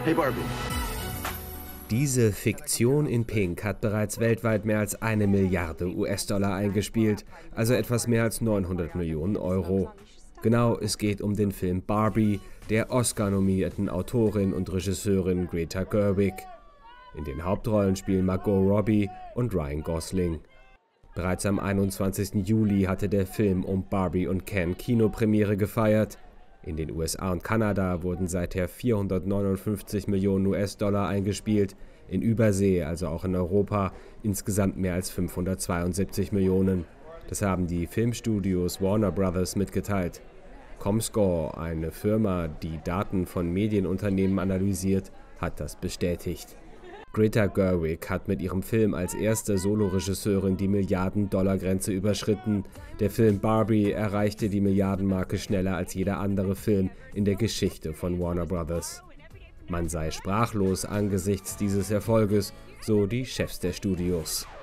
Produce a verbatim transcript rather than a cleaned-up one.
Hey Barbie. Diese Fiktion in Pink hat bereits weltweit mehr als eine Milliarde U S-Dollar eingespielt, also etwas mehr als neunhundert Millionen Euro. Genau, es geht um den Film Barbie, der Oscar-nominierten Autorin und Regisseurin Greta Gerwig. In den Hauptrollen spielen Margot Robbie und Ryan Gosling. Bereits am einundzwanzigsten Juli hatte der Film um Barbie und Ken Kinopremiere gefeiert. In den U S A und Kanada wurden seither vierhundertneunundfünfzig Millionen U S-Dollar eingespielt, in Übersee, also auch in Europa, insgesamt mehr als fünfhundertzweiundsiebzig Millionen. Das haben die Filmstudios Warner Brothers mitgeteilt. Comscore, eine Firma, die Daten von Medienunternehmen analysiert, hat das bestätigt. Greta Gerwig hat mit ihrem Film als erste Soloregisseurin die Milliarden-Dollar-Grenze überschritten. Der Film Barbie erreichte die Milliardenmarke schneller als jeder andere Film in der Geschichte von Warner Brothers. Man sei sprachlos angesichts dieses Erfolges, so die Chefs der Studios.